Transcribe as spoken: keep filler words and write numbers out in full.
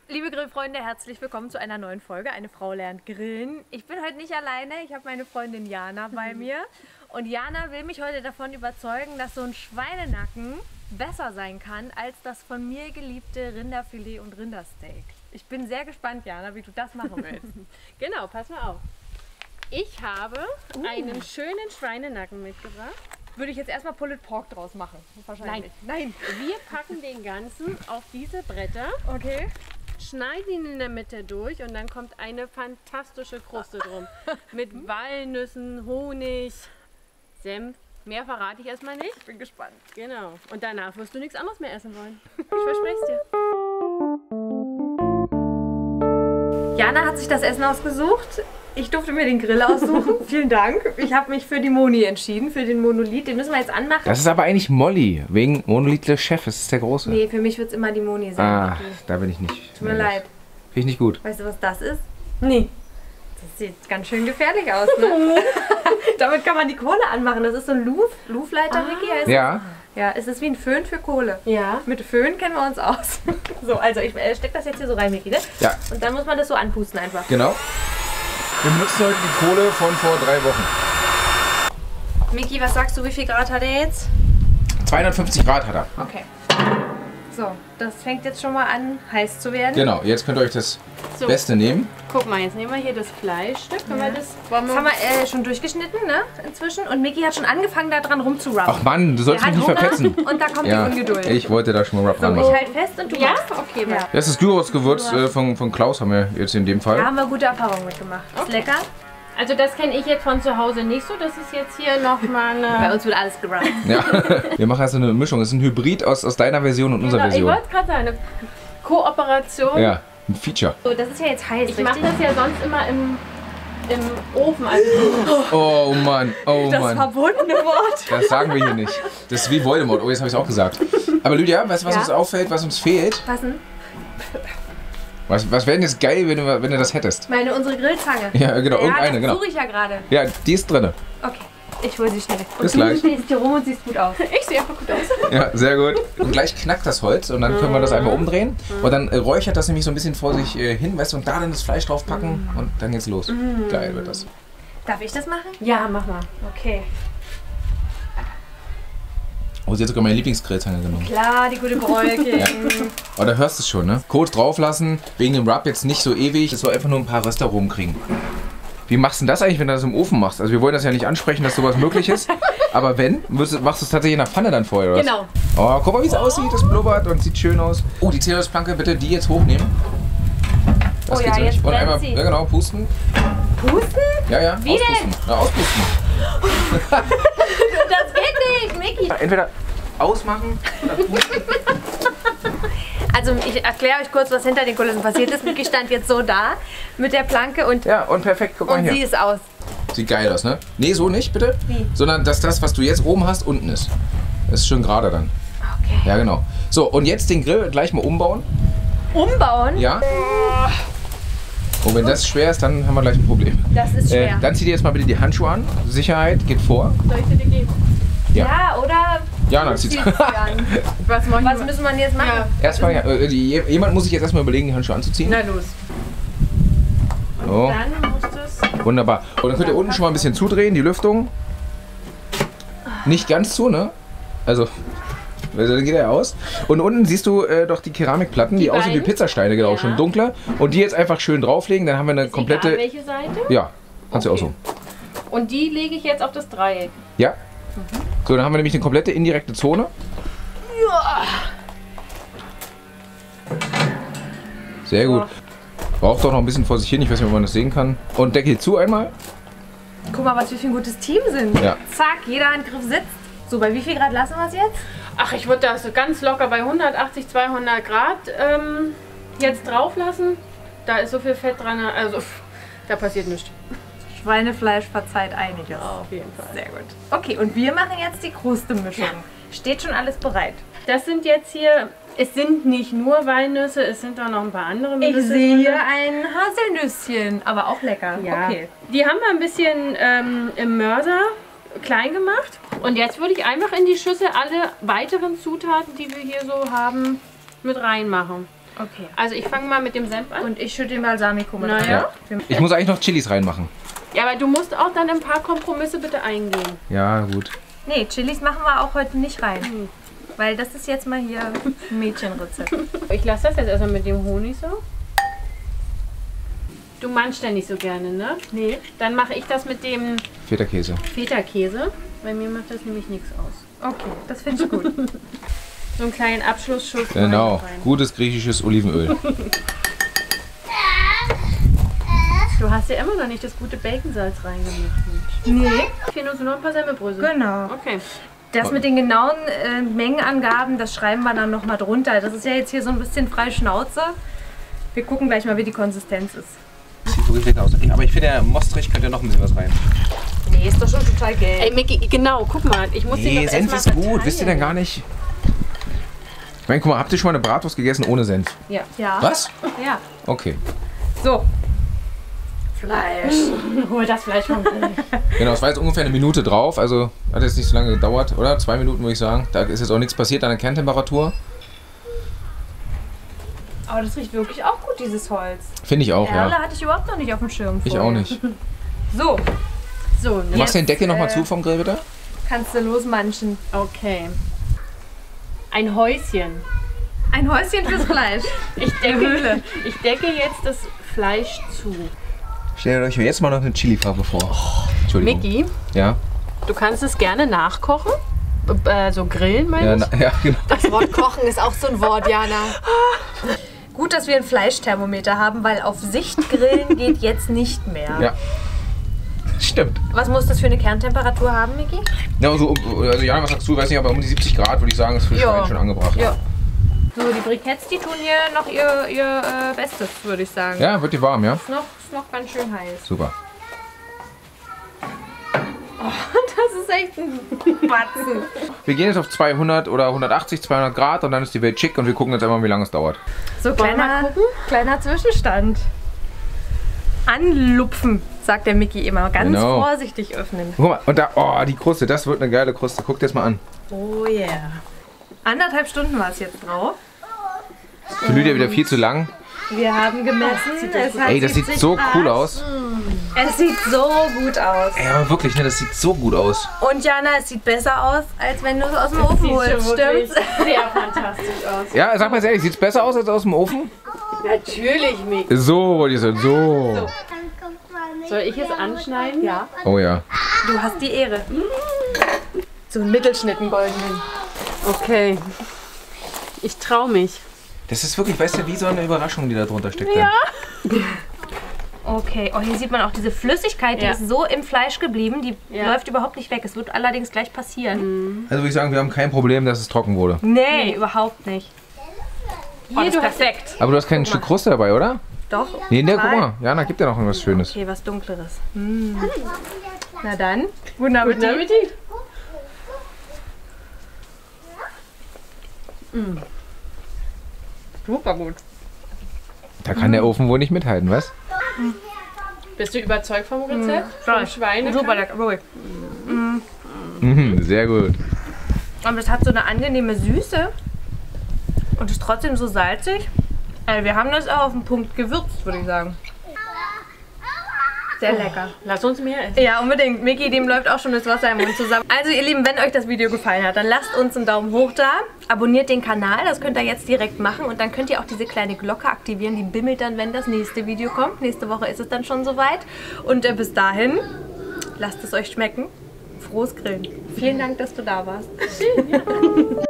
Liebe Grillfreunde, herzlich willkommen zu einer neuen Folge. Eine Frau lernt grillen. Ich bin heute nicht alleine, ich habe meine Freundin Jana bei mir. Und Jana will mich heute davon überzeugen, dass so ein Schweinenacken besser sein kann als das von mir geliebte Rinderfilet und Rindersteak. Ich bin sehr gespannt, Jana, wie du das machen willst. Genau, pass mal auf. Ich habe uh. einen schönen Schweinenacken mitgebracht. Würde ich jetzt erstmal Pulled Pork draus machen? Wahrscheinlich. Nein. Nein. Wir packen den ganzen auf diese Bretter. Okay. Schneiden ihn in der Mitte durch und dann kommt eine fantastische Kruste drum. Mit Walnüssen, Honig, Senf. Mehr verrate ich erstmal nicht. Ich bin gespannt. Genau. Und danach wirst du nichts anderes mehr essen wollen. Ich verspreche es dir. Jana hat sich das Essen ausgesucht. Ich durfte mir den Grill aussuchen. Vielen Dank. Ich habe mich für die Moni entschieden, für den Monolith. Den müssen wir jetzt anmachen. Das ist aber eigentlich Molly, wegen Monolith der Chef. Das ist der große. Nee, für mich wird es immer die Moni sein. Ah, da bin ich nicht. Tut mir leid. Finde ich nicht gut. Weißt du, was das ist? Nee. Das sieht ganz schön gefährlich aus, ne? Damit kann man die Kohle anmachen. Das ist so ein Luf, Lufleiter, ah. Vicky heißt Ja. Es? Ja, es ist wie ein Föhn für Kohle. Ja. Mit Föhn kennen wir uns aus. So, also ich äh, stecke das jetzt hier so rein, Vicky, ne? Ja. Und dann muss man das so anpusten einfach. Genau. Wir benutzen heute die Kohle von vor drei Wochen. Miki, was sagst du, wie viel Grad hat er jetzt? zweihundertfünfzig Grad hat er. Okay. So, das fängt jetzt schon mal an, heiß zu werden. Genau, jetzt könnt ihr euch das so. Beste nehmen. Guck mal, jetzt nehmen wir hier das Fleischstück. Können ja. wir das, wollen wir das haben wir äh, schon durchgeschnitten, ne? Inzwischen. Und Miki hat schon angefangen, da dran rumzurubben. Ach Mann, du sollst er mich nicht Hunger verpetzen. Und da kommt ja, die Ungeduld. Ich wollte da schon mal Rub so, ran ich machen. halte fest und du Ja? machst. Okay, ja. ja. Das ist Gyros-Gewürz äh, von, von Klaus, haben wir jetzt in dem Fall. Da haben wir gute Erfahrungen mitgemacht. Ist Okay. lecker. Also das kenne ich jetzt von zu Hause nicht so. Das ist jetzt hier nochmal eine... Bei uns wird alles gerubbt. Ja. Wir machen also eine Mischung. Das ist ein Hybrid aus, aus deiner Version und unserer Genau, ich Version. wollte gerade sagen, eine Kooperation. Ja, ein Feature. So, das ist ja jetzt heiß, Ich mache das ja sonst immer im, im Ofen. Also Oh Mann, oh das Mann. verbotene Wort. Das sagen wir hier nicht. Das ist wie Voldemort. Oh, jetzt habe ich es auch gesagt. Aber Lydia, weißt du, was Ja? uns auffällt, was uns fehlt? Was denn? Was, was wäre denn jetzt geil, wenn du, wenn du das hättest? Meine, unsere Grillzange. Ja, genau, Ja, irgendeine, das genau. suche ich ja gerade. Ja, die ist drin. Okay, ich hole sie schnell. Und Bis du gleich. stehst hier rum und siehst gut aus. ich sehe einfach gut aus. Ja, sehr gut. Und gleich knackt das Holz und dann können wir das einmal umdrehen. Und dann äh, räuchert das nämlich so ein bisschen vor sich äh, hin, weißt du, und da dann das Fleisch drauf packen und dann geht's los. Geil wird das. Darf ich das machen? Ja, mach mal. Okay. Oh, sie hat sogar meine Lieblingsgrillzange genommen. Klar, die gute Bräuke. Oh, da hörst du es schon, ne? Code drauflassen, wegen dem Rub jetzt nicht so ewig. Es soll einfach nur ein paar Röster rumkriegen. Wie machst du denn das eigentlich, wenn du das im Ofen machst? Also wir wollen das ja nicht ansprechen, dass sowas möglich ist. Aber wenn, machst du es tatsächlich in der Pfanne dann vorher, oder was? Genau. Oh, guck mal, wie es aussieht. Das blubbert und sieht schön aus. Oh, die Zählungsplanke, bitte die jetzt hochnehmen. Das Oh geht ja, so jetzt nicht. Und brennt einmal, sie. ja genau, pusten. Pusten? Ja, ja, Wie auspusten. denn? Na, auspusten. Das geht nicht, Miki. Entweder ausmachen oder pusten. Also ich erkläre euch kurz, was hinter den Kulissen passiert ist. Miki stand jetzt so da mit der Planke und, Ja, und perfekt, guck mal und hier. sie ist aus. Sieht geil aus, ne? Nee, so nicht, bitte. Wie? Sondern, dass das, was du jetzt oben hast, unten ist. Das ist schön gerade dann. Okay. Ja, genau. So, und jetzt den Grill gleich mal umbauen. Umbauen? Ja. Und wenn das schwer ist, dann haben wir gleich ein Problem. Das ist Äh, schwer. dann zieh dir jetzt mal bitte die Handschuhe an. Sicherheit geht vor. Soll ich dir die geben? Ja, oder? Jana du zieht ziehst sie an. Was, mach ich Was müssen wir denn jetzt machen? Ja. Erstmal, ja, äh, die, jemand muss sich jetzt erstmal überlegen, die Handschuhe anzuziehen. Na los. So, Dann muss das... wunderbar. Und dann könnt ihr unten schon mal ein bisschen zudrehen, die Lüftung. Nicht ganz zu, ne? Also, also dann geht er aus. Und unten siehst du äh, doch die Keramikplatten, die, Die aussehen wie beiden? Pizzasteine, genau, Ja. schon dunkler. Und die jetzt einfach schön drauflegen, dann haben wir eine komplette... Egal, welche Seite? Ja, kannst du Okay. auch so. Und die lege ich jetzt auf das Dreieck. Ja. So, dann haben wir nämlich eine komplette indirekte Zone. Sehr gut. Braucht doch noch ein bisschen vor sich hin, ich weiß nicht, ob man das sehen kann. Und Deckel zu einmal. Guck mal, was wir für ein gutes Team sind. Ja. Zack, jeder Handgriff sitzt. So, bei wie viel Grad lassen wir es jetzt? Ach, ich würde das so ganz locker bei hundertachtzig, zweihundert Grad ähm, jetzt drauf lassen. Da ist so viel Fett dran, also pff, da passiert nichts. Schweinefleisch verzeiht einiges. Auf jeden Fall. Sehr gut. Okay, und wir machen jetzt die Krustemischung. Ja. Steht schon alles bereit? Das sind jetzt hier, es sind nicht nur Walnüsse, es sind auch noch ein paar andere Ich Nüsse sehe drin. ein Haselnüsschen, aber auch lecker. Ja. Okay. Die haben wir ein bisschen ähm, im Mörser klein gemacht. Und jetzt würde ich einfach in die Schüssel alle weiteren Zutaten, die wir hier so haben, mit reinmachen. Okay. Also ich fange mal mit dem Senf an. Und ich schütte den Balsamico mit Naja. rein. Ich muss eigentlich noch Chilis reinmachen. Ja, aber du musst auch dann ein paar Kompromisse bitte eingehen. Ja, gut. Nee, Chilis machen wir auch heute nicht rein. Weil das ist jetzt mal hier ein Mädchenrezept. Ich lasse das jetzt erstmal mit dem Honig so. Du manchst ja nicht so gerne, ne? Nee. Dann mache ich das mit dem Feta-Käse. Feta-Käse. Bei mir macht das nämlich nichts aus. Okay, das finde ich gut. So einen kleinen Abschlussschuss. Genau. Wein rein. Gutes griechisches Olivenöl. Du hast ja immer noch nicht das gute Baconsalz reingemacht. Mensch. Nee. Fehlen uns nur noch ein paar Semmelbrösel. Genau. Okay. Das mit den genauen äh, Mengenangaben, das schreiben wir dann nochmal drunter. Das ist ja jetzt hier so ein bisschen frei Schnauze. Wir gucken gleich mal, wie die Konsistenz ist. Sieht wirklich lecker aus. Okay, aber ich finde, der Mostrich könnte noch ein bisschen was rein. Nee, ist doch schon total gelb. Ey, Micky, genau, guck mal. Ich muss den Nee, doch Senf erst ist mal gut. Wisst ihr denn gar nicht? Ich meine, guck mal, habt ihr schon mal eine Bratwurst gegessen ohne Senf? Ja. Ja. Was? Ja. Okay. So. Fleisch. Hol das Fleisch vom Grill. Genau, es war jetzt ungefähr eine Minute drauf. Also hat jetzt nicht so lange gedauert, oder? Zwei Minuten würde ich sagen. Da ist jetzt auch nichts passiert an der Kerntemperatur. Aber das riecht wirklich auch gut, dieses Holz. Finde ich auch, Erle ja. hatte ich überhaupt noch nicht auf dem Schirm. Ich vorher. auch nicht. So, So, Du machst den Deckel nochmal äh, zu vom Grill, bitte? kannst du losmanchen. okay. Ein Häuschen. Ein Häuschen fürs Fleisch. Ich decke, ich decke jetzt das Fleisch zu. Stellt euch jetzt mal noch eine Chili-Farbe vor. Entschuldigung. Micky, Ja? du kannst es gerne nachkochen. Äh, so grillen, meine Ja, ich. na, ja, genau. Das Wort kochen ist auch so ein Wort, Jana. Gut, dass wir ein Fleischthermometer haben, weil auf Sicht grillen geht jetzt nicht mehr. Ja. Stimmt. Was muss das für eine Kerntemperatur haben, Micky? Ja, also, also Jana, was sagst du? Ich weiß nicht, aber um die siebzig Grad würde ich sagen, ist für Ja. Schwein schon angebracht. Ja. So, die Briketts, die tun hier noch ihr, ihr äh, Bestes, würde ich sagen. Ja, wird die warm, ja? Ist noch, ist noch ganz schön heiß. Super. Das ist echt ein Batzen. Wir gehen jetzt auf zweihundert oder hundertachtzig, zweihundert Grad und dann ist die Welt schick und wir gucken jetzt einmal, wie lange es dauert. So, Wollen wir mal kleiner, gucken? kleiner Zwischenstand. Anlupfen, sagt der Micky immer. Ganz Genau. vorsichtig öffnen. Guck mal, und da, oh, die Kruste, das wird eine geile Kruste. Guck dir das mal an. Oh yeah. Anderthalb Stunden war es jetzt drauf. Für Lydia wieder viel zu lang. Wir haben gemessen. Es hat Ey, das sieht siebzig so Grad. cool aus. Es sieht so gut aus. Ey, aber wirklich, ne, das sieht so gut aus. Und Jana, es sieht besser aus, als wenn du es aus dem Ofen Sieht holst. schon wirklich Stimmt's? sehr fantastisch aus. Ja, sag mal ehrlich, sieht's besser aus als aus dem Ofen? Natürlich, Micky. So, wollte ich sagen, so. Soll ich es anschneiden? Ja. Oh ja. Du hast die Ehre. So einen Mittelschnitten goldenen. Okay. Ich trau mich. Das ist wirklich, weißt du, wie so eine Überraschung, die da drunter steckt. Ja. Okay, oh, hier sieht man auch diese Flüssigkeit, die Ja. ist so im Fleisch geblieben, die Ja. läuft überhaupt nicht weg. Es wird allerdings gleich passieren. Also würde ich sagen, wir haben kein Problem, dass es trocken wurde. Nee, überhaupt nicht. Oh, das ist du hast- perfekt. Aber du hast kein Stück Kruste dabei, oder? Doch. Nee, ne, guck Zwei. mal. Jana, gib dir noch irgendwas Schönes. Okay, was Dunkleres. Mm. Na dann, guten Appetit. Guten Appetit. Super gut. Da kann der Ofen wohl nicht mithalten, was? Bist du überzeugt vom Rezept? Vom Schweine? Super lecker, wirklich. Mhm, sehr gut. Und es hat so eine angenehme Süße und ist trotzdem so salzig. Also wir haben das auch auf den Punkt gewürzt, würde ich sagen. Sehr lecker. Lass uns mehr essen. Ja, unbedingt. Micky, dem läuft auch schon das Wasser im Mund zusammen. Also ihr Lieben, wenn euch das Video gefallen hat, dann lasst uns einen Daumen hoch da. Abonniert den Kanal, das könnt ihr jetzt direkt machen. Und dann könnt ihr auch diese kleine Glocke aktivieren. Die bimmelt dann, wenn das nächste Video kommt. Nächste Woche ist es dann schon soweit. Und äh, bis dahin, lasst es euch schmecken. Frohes Grillen. Vielen Dank, dass du da warst.